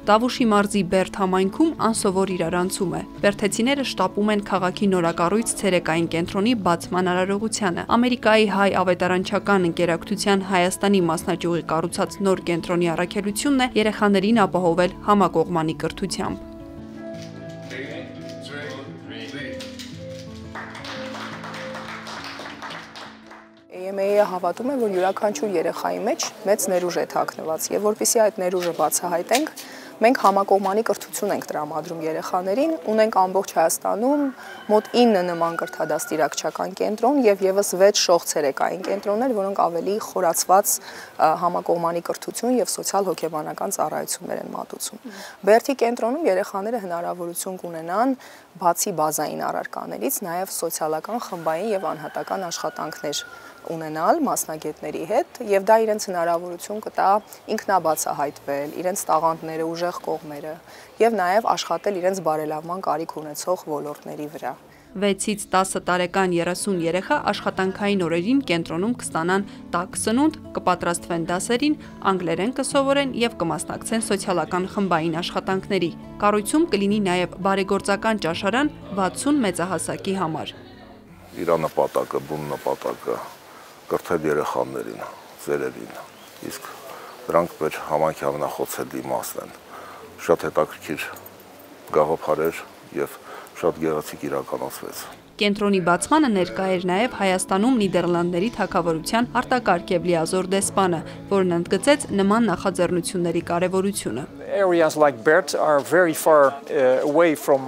Տավուշի մարզի Բերդ համայնքում անսովոր իրարանցում է։ Բերդեցիները շտապում են քաղաքի նորակառույց ցերեկային կենտրոնի բացման արարողությանը։ Ամերիկայի Հայ Ավետարանչական ընկերակցության Հայաստանի մասնաճյուղի կառուցած նոր կենտրոնի առաքելությունն է երեխաներին ապահովել համակողմանի կրթությամբ։ AMAA-ը հավատում է, որ յուրաքանչյուր երեխայի մեջ մեծ ներուժ է թաքնված, եւ որպեսզի այդ ներուժը բացահայտենք, մենք համակողմանի կրթություն ենք տրամադրում երեխաներին, ունենք ամբողջ Հայաստանում մոտ 9 նման կրթադաստիարակչական կենտրոն եւ եւս 6 շող ցերեկային կենտրոններ, որոնք ավելի խորացված համակողմանի կրթություն եւ սոցիալ-հոգեբանական ծառայություններ են մատուցում։ Բերդի կենտրոնում երեխաները հնարավորություն կունենան բացի բազային առարկաներից նաեւ սոցիալական, խմբային եւ անհատական աշխատանքներ ունենալ մասնագետների հետ եւ դա իրենց հնարավորություն կտա ինքնաբացահայտվել, իրենց տաղանդները, ուժեղ կողմերը եւ նաեւ աշխատել իրենց բարելավման կարիք ունեցող ոլորտների վրա։ 6-ից 10 տարեկան 30 երեխա աշխատանքային օրերին կենտրոնում կստանան տաք սնունդ, կպատրաստվեն դասերին, անգլերեն կսովորեն եւ կմասնակցեն սոցիալական խմբային աշխատանքների։ Կառույցում կլինի նաեւ բարեգործական ճաշարան 60 մեծահասակի համար։ Իր նպատակը, բուն նպատակը կրթել երեխաներին, ծերերին, իսկ դրանք մեր համայնքի ամենախոցելի մասն են։ Շատ հետաքրքիր գաղափարեր եւ շատ գեղեցիկ իրականացվեց։ Կենտրոնի բացմանը ներկա էր նաև Հայաստանում Նիդերլանդների թագավորության արտակարգ եւ լիազոր դեսպանը, որն ընդգծեց նման նախաձեռնությունների կարևորությունը։ Areas like Berd are very far away from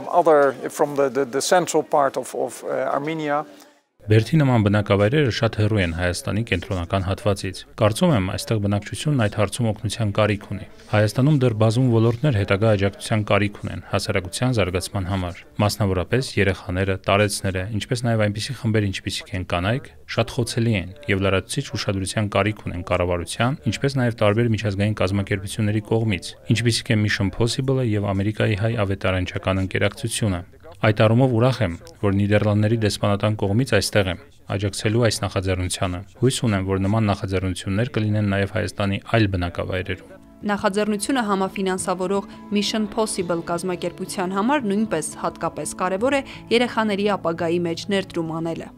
the central part of Armenia. Բերդի նման բնակավայրերը շատ հեռու են Հայաստանի կենտրոնական հատվածից։ Կարծում եմ, այստեղ բնակչությունն այդ հարցում օգնության կարիք ունի։ Հայաստանում դեռ բազում ոլորտներ հետագա աջակցության կարիք ունեն հասարակության զարգացման համար։ Մասնավորապես երեխաները, տարեցները, ինչպես նաև այնպիսի խմբեր, ինչպիսիք են կանայք, շատ խոցելի են եւ լրացուցիչ ուշադրության կարիք ունեն կառավարության, ինչպես նաև տարբեր միջազգային կազմակերպությունների կողմից, ինչպիսիք են Mission Possible-ը եւ Ամերիկայի Հայ Ավետարանչական ընկերակցությունը։ Այդ առումով ուրախ եմ, որ Նիդերլանդների դեսպանատան կողմից այստեղ եմ, աջակցելու այս նախաձեռնությանը։ Հույս ունեմ, որ նման նախաձեռնություններ կլինեն նաև Հայաստանի այլ բնակավայրերում։ Նախաձեռնությունը համաֆինանսավորող Mission Possible կազմակերպության համար նույնպես հատկապես կարևոր է երեխաների ապագայի մեջ ներդրում անելը։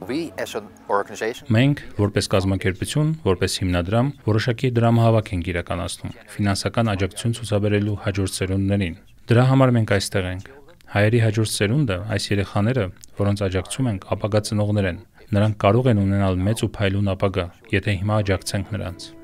Մենք, որպես կազմակերպություն, որպես հիմնադրամ, որոշակի դրամահավաք ենք իրականացնում ֆինանսական աջակցություն ցուցաբերելու հաջորդ սերունդներին։ Դրա համար մենք այստեղ ենք։ Հայերի հաջորդ սերունդը, այս երեխաները, որոնց աջակցում ենք, ապագա ծնողներ են։ Նրանք կարող են ունենալ մեծ ու փայլուն ապագա, եթե հիմա աջակցենք նրանց։